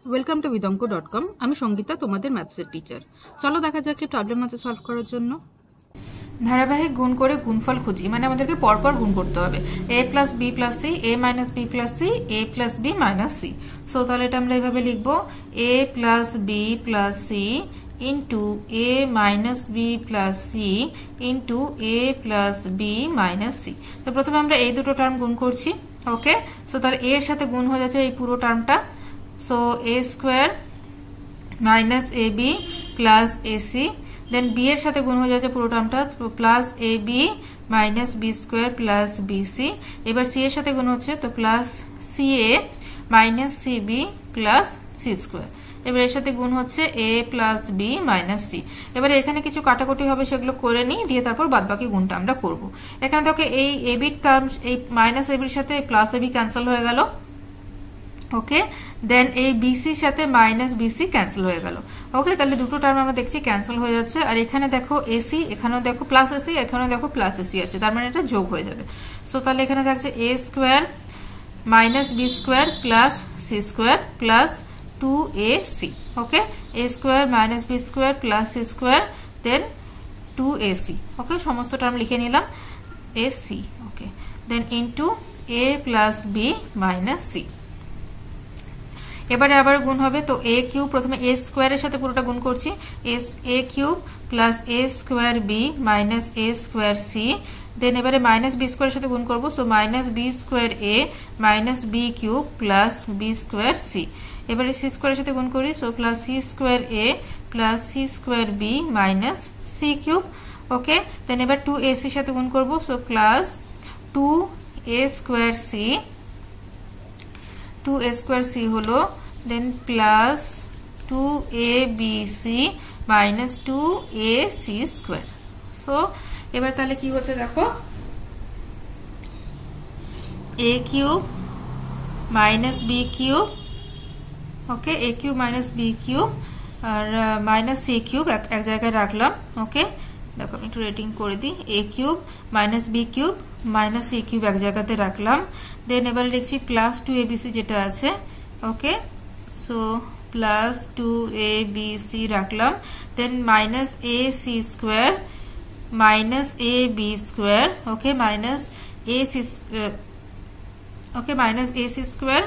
Welcome to vidonko.com। আমি সঙ্গীতা, তোমাদের ম্যাথসের teacher. চলো দেখা যাক কি প্রবলেম আছে সলভ করার জন্য। ধারাবাহিক গুণ করে গুণফল খুঁজি, মানে আমাদেরকে পরপর গুণ করতে হবে। a plus B plus C, a minus B plus C, a plus B minus C. So তাহলে এটা আমরা এইভাবে লিখবো, a plus B plus C into a minus B plus C into a plus B minus C. তো প্রথমে আমরা এই দুটো টার্ম গুণ করছি। ওকে, সো তাহলে a এর সাথে গুণ হয়ে যাচ্ছে এই পুরো টার্মটা। So a square minus a b plus a c, then b এর সাথে গুণ হয়ে যাচ্ছে পুরো টার্মটা, plus a b minus b square plus b c. এবার সি এর সাথে গুণ হচ্ছে, তো plus c a minus c b plus c square. এবার এর সাথে গুণ হচ্ছে a plus B minus c. এবারে এখানে কিছু কাটাকুটি হবে, সেগুলো করে নিই, দিয়ে তারপর বাদবাকি গুণটা আমরা করব। এখানে দেখো এই এ বির টার্ম, এই মাইনাস এ বির সাথে প্লাস এ বি ক্যান্সেল হয়ে গেল। ওকে, দেন এই বিসির সাথে মাইনাস বিসি ক্যান্সেল হয়ে গেল। ওকে, তাহলে দুটো টার্ম আমরা দেখছি ক্যান্সেল হয়ে যাচ্ছে। আর এখানে দেখো এসি, এখানেও দেখো প্লাস এসি, এখানেও দেখো প্লাস এসি আছে, তার মানে এটা যোগ হয়ে যাবে। সো তাহলে এখানে থাকছে a square minus b square plus c square plus 2ac। Okay, a square minus b square plus c square then 2ac। Okay, সমস্ত টার্ম লিখে নিলাম, ac. Okay, then into a plus B minus c. এবারে আবার গুণ হবে, তো এ cube, প্রথমে এ স্কোয়ারের সাথে পুরোটা গুণ করছি, a cube plus a square b minus a square c. Then এবারে মাইনাস বি স্কোয়ারের সাথে গুণ করবো, so minus b square a minus b cube plus b square c. এবারে সি স্কোয়ারের সাথে গুণ করি, so plus c square a plus c square b minus c cube. Okay, then এবার 2ac এর সাথে গুণ করবো, so plus 2a square c, 2a square c হলো, দেন plus 2abc minus 2ac square. So এবার তাহলে কি হচ্ছে দেখো, a cube minus b cube, okay, a cube minus b cube আর মাইনাস সি কিউব এক জায়গায় রাখলাম। ওকে, দেখো আমি একটু রেটিং করে দিই, a cube minus b cube minus c cube এক জায়গাতে রাখলাম। দেন এবারে লিখছি প্লাস 2abc যেটা আছে। ওকে, সো প্লাস 2abc রাখলাম, then minus a c square minus a b square. Okay, minus a c, okay, minus a c square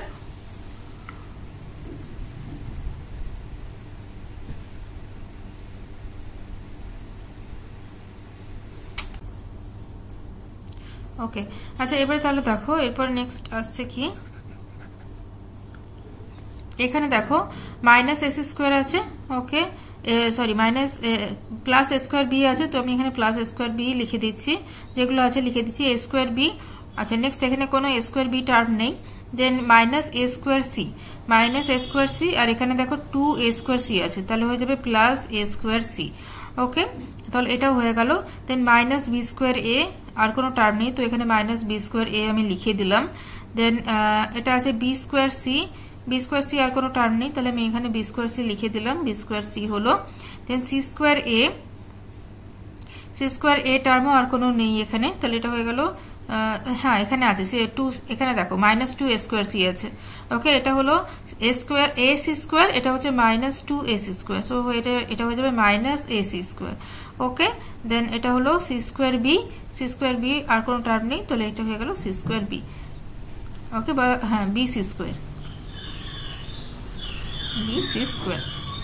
okay. আচ্ছা, এবারে তাহলে দেখো এরপর নেক্সট আসছে কি, এখানে দেখো মাইনাস এস স্কোয়ার আছে। Okay, sorry minus plus a square b আছে, তো আমি এখানে প্লাস এ স্কোয়ার বি লিখে দিচ্ছি, যেগুলো আছে লিখে দিচ্ছি এ স্কোয়ার বি। আচ্ছা, নেক্সট এখানে কোনো এ স্কোয়ার বি টার্ম নেই, then minus a square c, minus a square c, আর এখানে দেখো 2a স্কোয়ার সি আছে, তাহলে হয়ে যাবে plus a square c. Okay, তাহলে এটাও হয়ে গেল। Then minus b square a, আর কোনো টার্ম নেই, তো এখানে মাইনাস বি স্কোয়ার এ আমি লিখে দিলাম। দেন এটা আছে b square c, b square c আর কোনো টার্ম নেই, তাহলে আমি এখানে বি স্কোয়ার সি লিখে দিলাম, বি স্কোয়ার সি হলো। Then c square a, c square a টার্মও আর কোনো নেই এখানে, তাহলে এটা হয়ে গেল, হ্যাঁ এখানে আছে সি টু, এখানে দেখো মাইনাস 2a স্কোয়ার সি আছে। ওকে, এটা হলো a square a c square, এটা হচ্ছে মাইনাস 2ac স্কোয়ার, সো এটা হয়ে যাবে minus ac square. Okay, then এটা হলো c square b, c square b আর কোনো টার্ম নেই, তাহলে এটা হয়ে গেল সি স্কোয়ার বি। ওকে, বা হ্যাঁ b c square, b c square.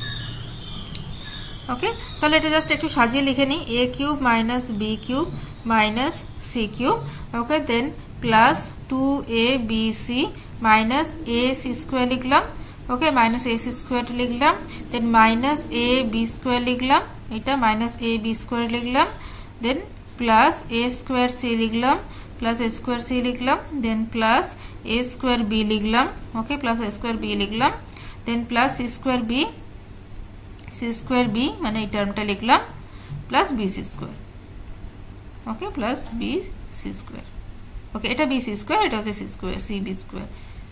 Okay, তাহলে এটা জাস্ট একটু সাজিয়ে লিখে নিই, a cube minus b cube minus c cube. Okay, then plus 2abc minus a c square লিখলাম। Okay, minus a c square লিখলাম, then minus a b square লিখলাম, এটা মাইনাস এ বি স্কোয়ার লিখলাম, then plus a square c লিখলাম, plus a square c লিখলাম, then plus a square b লিখলাম। ওকে, plus a square b লিখলাম, then plus c square b, c square b মানে এই টার্মটা লিখলাম, plus b c square. Okay, plus b c square. Okay, এটা b c square, এটা হচ্ছে c square c b square.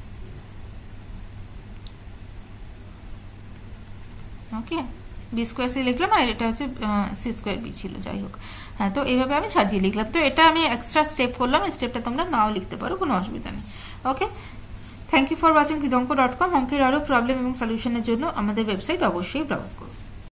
Okay, b square c লিখলাম, আর এটা হচ্ছে সি স্কোয়ার বি ছিল, যাই হোক। হ্যাঁ, তো এইভাবে আমি সাজিয়ে লিখলাম, তো এটা আমি এক্সট্রা স্টেপ করলাম, এই স্টেপটা তোমরা নাও লিখতে পারো, কোনো অসুবিধা নেই। Okay, thank you for watching কৃতঙ্ক.com। অঙ্কের আরও প্রবলেম এবং সলিউশনের জন্য আমাদের ওয়েবসাইট অবশ্যই ব্রাউজ করুন।